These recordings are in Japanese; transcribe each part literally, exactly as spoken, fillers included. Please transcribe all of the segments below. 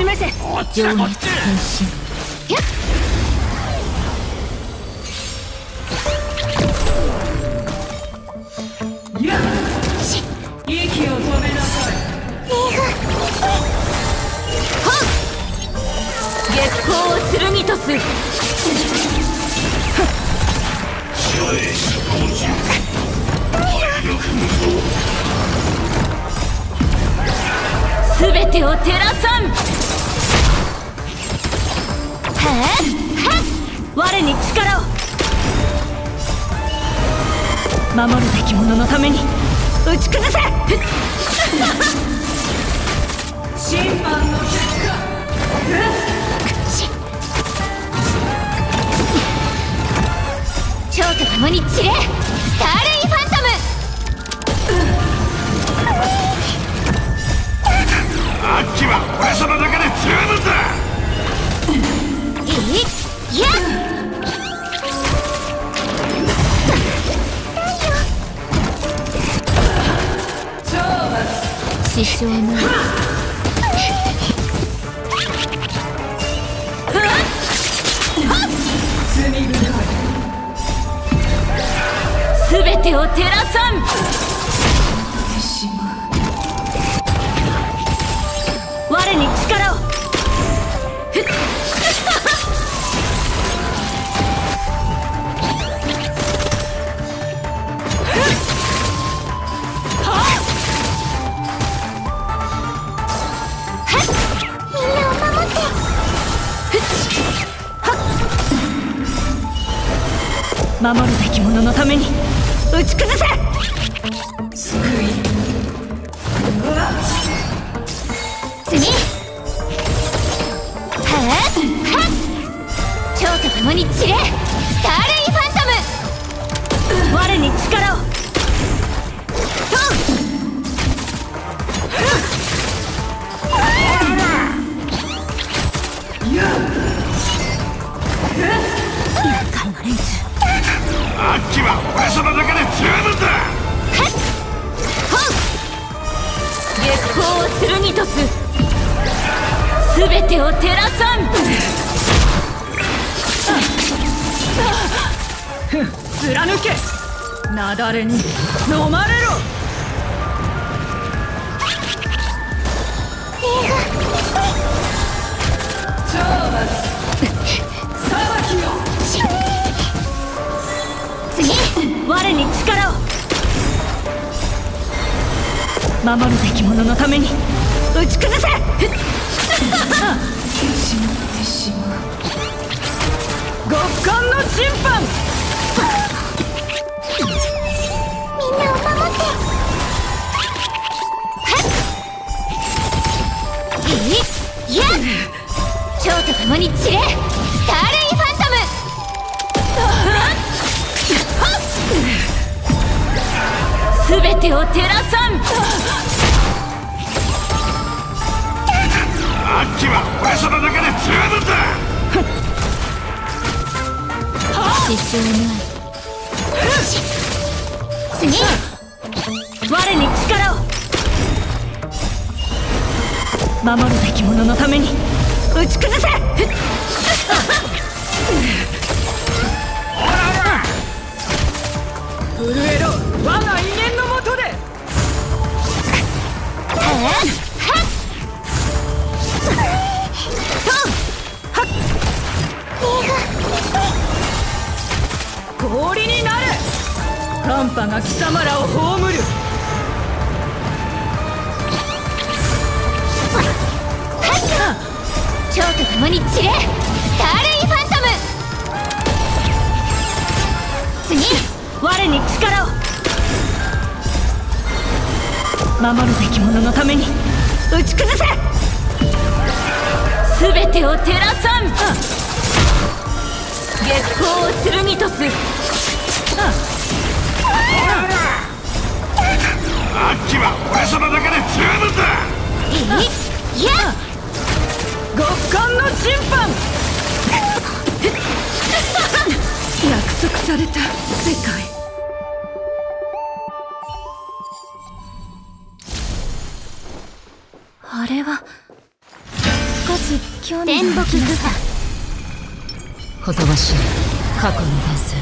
めせ。 こっちだこっち。 変身。やっやっし息を止めなさい。 月光を剣とす。すべてを照らさん。はあはっ我に力を。守るべき者のために打ち崩せ。 審判の結果。 蝶と共に散れ。スターレイファントム。 あっちは俺様だけで十分だ。 いいや師匠のすべてを照らさん。我に力を。守るべき者のために打ち崩せ。 救い。 次。はあはっ蝶と共に散れ。スターレイファントム。我に力を。厄介な連中。 あっちは俺様だけで十分だ。 月光を剣とす。すべてを照らさん。 貫け。なだれに飲まれろ。懲罰裁きよ。 次。我に力を。守るべき者のために打ち崩せ。 極寒の審判。 みんなを守って。いいや蝶と共に散れ。スターレイファントム。すべてを照らさん。 あっちは俺様だけで十分だ。 師匠の次。我に力を。守るべき者のために打ち崩せ。 震えろ我が威厳のもとで。 はっ氷になれ。寒波が貴様らを葬る。 蝶と共に散れ。スターレイファントム。次。我に力を。守るべき者のために打ち崩せ。すべてを照らさん。月光を剣とす。 あっちは俺様だけで十分だ。 いいや極寒の審判。約束された世界。 あれは少し興味が湧きました。 ほとばしい過去の伝説。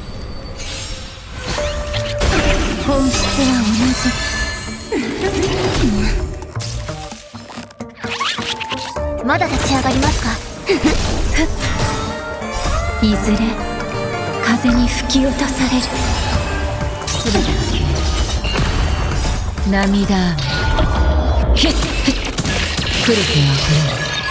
本質は同じ。まだ立ち上がりますか？いずれ風に吹き落とされる。 すべてが消える。涙雨ヒッヒッ来る気が来る。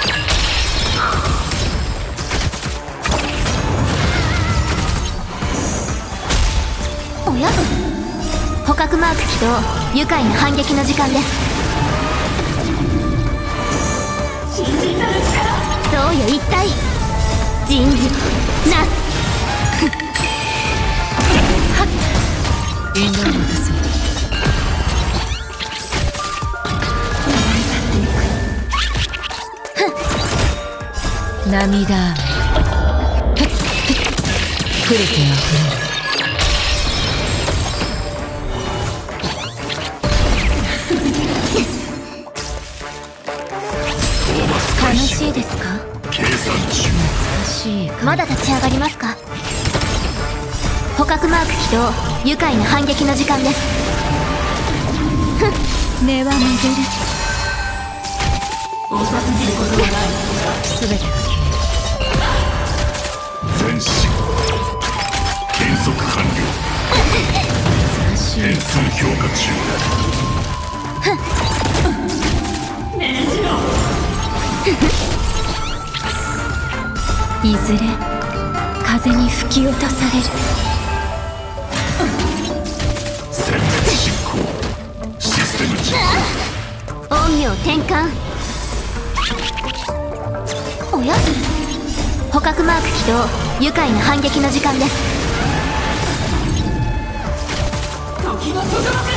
おや？捕獲マーク起動。愉快な反撃の時間です。そうよ、一体人事なす。はっ引導を渡す。涙雨来る気が来る。 楽しいですか？ 計算中。 懐かしいか。 まだ立ち上がりますか？捕獲マーク起動。愉快な反撃の時間です。ふん、根は巡る。 遅すぎることはない。すべてが消える。 前進。変速完了。 懐かしい。 変数評価中。 ねじろ。 いずれ風に吹き落とされる。 殲滅執行。システム実行。 陰陽転換。おや？捕獲マーク起動。愉快な反撃の時間です。 時の外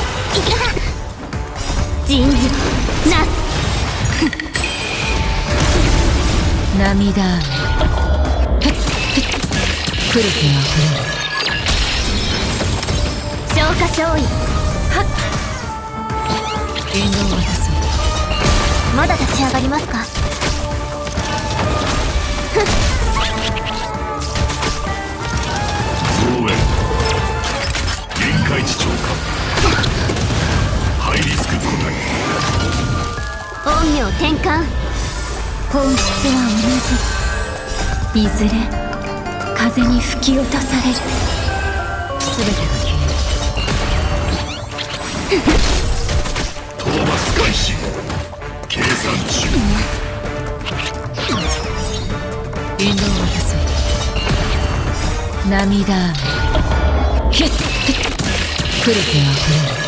人事なす。 涙雨来る気が来る。 消化勝利。はっ引導を渡す。 まだ立ち上がりますか？ 増援。臨界値超過。ハイリスク個体。 陰陽転換。本質は同じ。いずれ風に吹き落とされる。 すべてが消える。 討伐開始。計算中。 引導を渡す。涙雨ヒッヒッ来る気が来る。